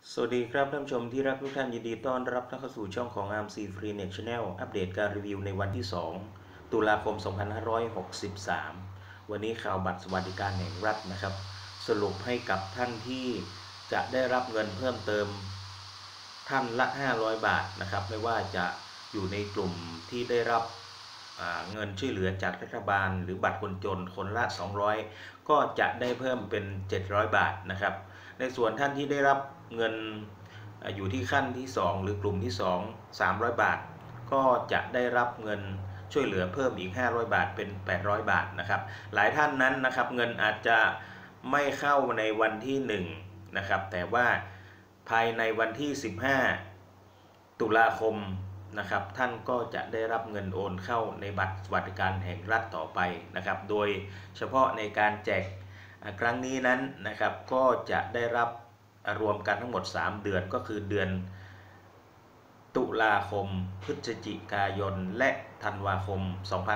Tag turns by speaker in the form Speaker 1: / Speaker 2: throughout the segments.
Speaker 1: สวัสดีครับท่านผู้ชมที่รักทุกท่านยินดีต้อนรับเข้าสู่ช่องของ ARMC Freenet Channel อัปเดตการรีวิวในวันที่ 2 ตุลาคม 2563 วันนี้ข่าวบัตรสวัสดิการแห่งรัฐนะครับสรุปให้กับท่านที่จะได้รับเงินเพิ่มเติมท่านละ 500 บาทนะครับไม่ว่าจะอยู่ในกลุ่มที่ได้รับเงินช่วยเหลือจากรัฐบาลหรือบัตรคนจนคนละ 200 ก็จะได้เพิ่มเป็น 700 บาทนะครับในส่วนท่านที่ได้รับเงินอยู่ที่ขั้นที่ 2 หรือกลุ่มที่ 2 300 บาทก็จะได้รับเงินช่วยเหลือเพิ่มอีก 500 บาทเป็น 800 บาทนะครับหลายท่านนั้นนะครับเงินอาจจะไม่เข้าในวันที่1นะครับแต่ว่าภายในวันที่ 15 ตุลาคมนะครับท่านก็จะได้รับเงินโอนเข้าในบัตรสวัสดิการแห่งรัฐต่อไปนะครับโดยเฉพาะในการแจกครั้งนี้นั้นนะครับก็จะได้รับรวมกันทั้งหมด3เดือนก็คือเดือนตุลาคมพฤศจิกายนและธันวาคม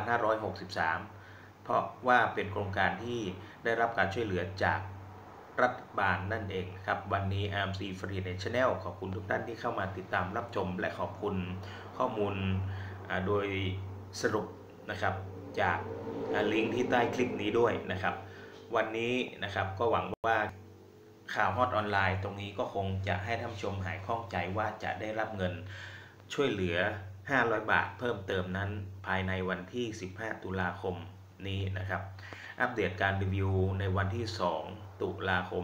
Speaker 1: 2563 เพราะว่าเป็นโครงการที่ได้รับการช่วยเหลือจากรัฐบาลนั่นเองครับวันนี้ ARMC Freenet Channel ขอบคุณทุกท่านที่เข้ามาติดตามรับชมและขอบคุณข้อมูลโดยสรุปนะครับจากลิงก์ที่ใต้คลิปนี้ด้วยนะครับวันนี้นะครับก็หวังว่าข่าวฮอตออนไลน์ตรงนี้ก็คงจะให้ท่านผู้ชมหายข้องใจว่าจะได้รับเงินช่วยเหลือ500 บาทเพิ่มเติมนั้นภายในวันที่ 15 ตุลาคมนี้นะครับอัปเดตการรีวิวในวันที่ 2 ตุลาคม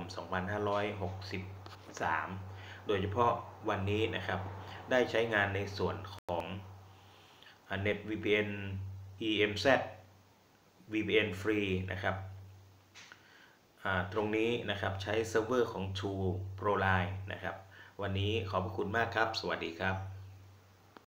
Speaker 1: 2563 โดยเฉพาะวันนี้นะครับได้ใช้งานในส่วนของ NetVPN EMZ VPN ฟรีนะครับตรงนี้นะครับใช้เซิร์ฟเวอร์ของ True ProLine นะครับวันนี้ขอบคุณมากครับสวัสดีครับ